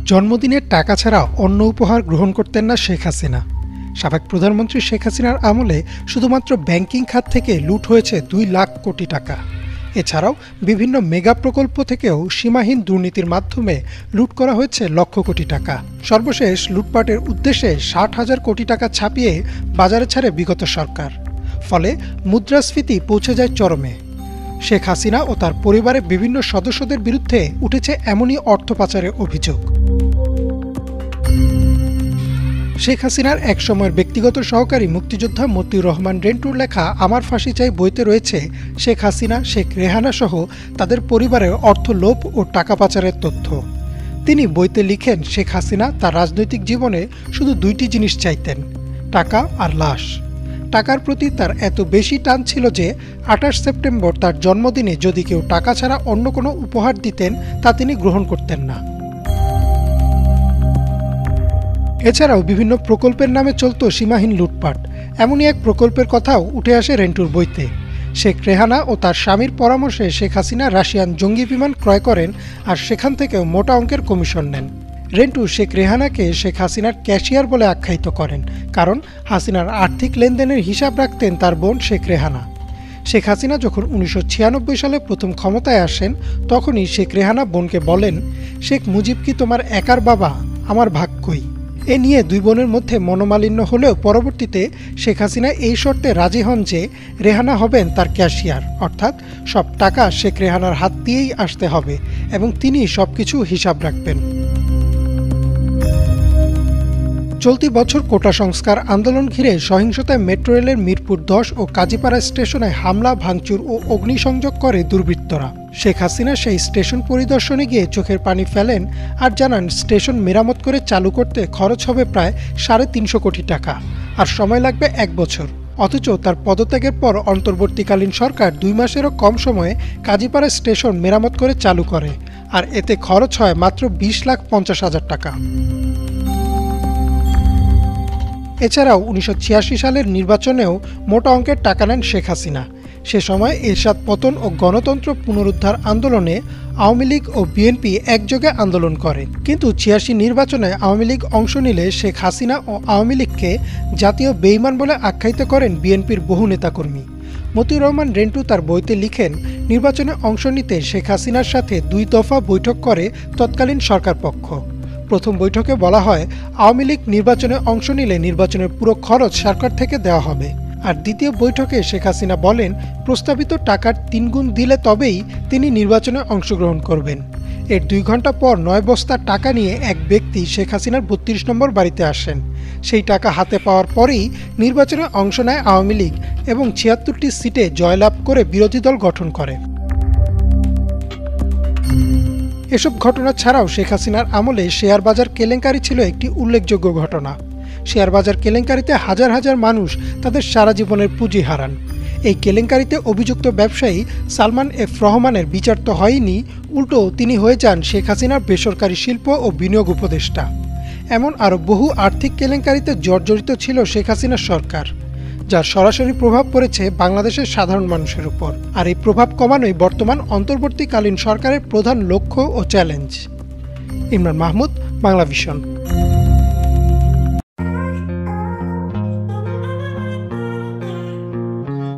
জন্মদিনের টাকা ছাড়া অন্য উপহার গ্রহণ করতেন না শেখ হাসিনা। সাবেক প্রধানমন্ত্রী শেখ হাসিনার আমলে শুধুমাত্র ব্যাংকিং খাত থেকে লুট হয়েছে ২ লাখ কোটি টাকা। এছাড়াও বিভিন্ন মেগা প্রকল্প থেকেও সীমাহীন দুর্নীতির মাধ্যমে লুট করা হয়েছে লক্ষ কোটি টাকা। সর্বশেষ লুটপাটের উদ্দেশ্যে ৬০,০০০ কোটি টাকা ছাপিয়ে বাজারে ছাড়ে বিগত সরকার। ফলে মুদ্রাস্ফীতি পৌঁছে যায় চরমে। শেখ হাসিনা ও তার পরিবারের বিভিন্ন সদস্যদের বিরুদ্ধে উঠেছে এমনই অর্থ পাচারের অভিযোগ। শেখ হাসিনার এক সময়ের ব্যক্তিগত সহকারী মুক্তিযোদ্ধা মতিউর রহমান রেন্টুর লেখা আমার ফাঁসি চাই বইতে রয়েছে শেখ হাসিনা, শেখ রেহানা সহ তাদের পরিবারের অর্থ লোভ ও টাকা পাচারের তথ্য। তিনি বইতে লিখেন, শেখ হাসিনা তার রাজনৈতিক জীবনে শুধু ২টি জিনিস চাইতেন, টাকা আর লাশ। টাকার প্রতি তার এত বেশি টান ছিল যে ২৮ সেপ্টেম্বর তার জন্মদিনে যদি কেউ টাকা ছাড়া অন্য কোনো উপহার দিতেন তা তিনি গ্রহণ করতেন না। এছাড়াও বিভিন্ন প্রকল্পের নামে চলত সীমাহীন লুটপাট। এমনই এক প্রকল্পের কথাও উঠে আসে রেন্টুর বইতে। শেখ রেহানা ও তার স্বামীর পরামর্শে শেখ হাসিনা রাশিয়ান জঙ্গি বিমান ক্রয় করেন আর সেখান থেকেও মোটা অঙ্কের কমিশন নেন। রেন্টু শেখ রেহানাকে শেখ হাসিনার ক্যাশিয়ার বলে আখ্যায়িত করেন, কারণ হাসিনার আর্থিক লেনদেনের হিসাব রাখতেন তার বোন শেখ রেহানা। শেখ হাসিনা যখন ১৯৯৬ সালে প্রথম ক্ষমতায় আসেন তখনই শেখ রেহানা বোনকে বলেন, শেখ মুজিব কি তোমার একার বাবা, আমার ভাগ কই? এ নিয়ে দুই বোনের মধ্যে মনোমালিন্য হলেও পরবর্তীতে শেখ হাসিনা এই শর্তে রাজি হন যে রেহানা হবেন তার ক্যাশিয়ার, অর্থাৎ সব টাকা শেখ রেহানার হাত দিয়েই আসতে হবে এবং তিনি সবকিছু হিসাব রাখবেন। চলতি বছর কোটা সংস্কার আন্দোলন ঘিরে সহিংসতায় মেট্রো রেলের মিরপুর ১০ ও কাজীপাড়া স্টেশনে হামলা, ভাঙচুর ও অগ্নিসংযোগ করে দুর্বৃত্তরা। শেখ হাসিনা সেই স্টেশন পরিদর্শনে গিয়ে চোখের পানি ফেলেন আর জানান স্টেশন মেরামত করে চালু করতে খরচ হবে প্রায় ৩৫০ কোটি টাকা আর সময় লাগবে ১ বছর। অথচ তার পদত্যাগের পর অন্তর্বর্তীকালীন সরকার ২ মাসেরও কম সময়ে কাজীপাড়া স্টেশন মেরামত করে চালু করে, আর এতে খরচ হয় মাত্র ২০,৫০,০০০ টাকা। এছাড়াও ১৯৮৬ সালের নির্বাচনেও মোটা অঙ্কের টাকা নেন শেখ হাসিনা। সে সময় এরশাদ পতন ও গণতন্ত্র পুনরুদ্ধার আন্দোলনে আওয়ামী লীগ ও বিএনপি একযোগে আন্দোলন করে, কিন্তু ৮৬ নির্বাচনে আওয়ামী লীগ অংশ নিলে শেখ হাসিনা ও আওয়ামী লীগকে জাতীয় বেঈমান বলে আখ্যায়িত করেন বিএনপির বহু নেতাকর্মী। মতিউর রহমান রেন্টু তার বইতে লিখেন, নির্বাচনে অংশ নিতে শেখ হাসিনার সাথে ২ দফা বৈঠক করে তৎকালীন সরকার পক্ষ। প্রথম বৈঠকে বলা হয়, আওয়ামী লীগ নির্বাচনে অংশ নিলে নির্বাচনের পুরো খরচ সরকার থেকে দেওয়া হবে। আর দ্বিতীয় বৈঠকে শেখ হাসিনা বলেন, প্রস্তাবিত টাকার ৩ গুণ দিলে তবেই তিনি নির্বাচনে অংশগ্রহণ করবেন। এর ২ ঘন্টা পর ৯ বস্তা টাকা নিয়ে এক ব্যক্তি শেখ হাসিনার ৩২ নম্বর বাড়িতে আসেন। সেই টাকা হাতে পাওয়ার পরেই নির্বাচনে অংশ নেয় আওয়ামী লীগ এবং ৭৬টি সিটে জয়লাভ করে বিরোধী দল গঠন করে। এসব ঘটনা ছাড়াও শেখ হাসিনার আমলে শেয়ার বাজার কেলেঙ্কারি ছিল একটি উল্লেখযোগ্য ঘটনা। শেয়ার বাজার কেলেঙ্কারিতে হাজার হাজার মানুষ তাদের সারা জীবনের পুঁজি হারান। এই কেলেঙ্কারিতে অভিযুক্ত ব্যবসায়ী সালমান এফ রহমানের বিচার তো হয়নি, উল্টো তিনি হয়ে যান শেখ হাসিনার বেসরকারি শিল্প ও বিনিয়োগ উপদেষ্টা। এমন আরও বহু আর্থিক কেলেঙ্কারিতে জর্জরিত ছিল শেখ হাসিনার সরকার, যার সরাসরি প্রভাব পড়েছে বাংলাদেশের সাধারণ মানুষের উপর। আর এই প্রভাব কমানোই বর্তমান অন্তর্বর্তীকালীন সরকারের প্রধান লক্ষ্য ও চ্যালেঞ্জ। ইমরান মাহমুদ, বাংলা ভিশন।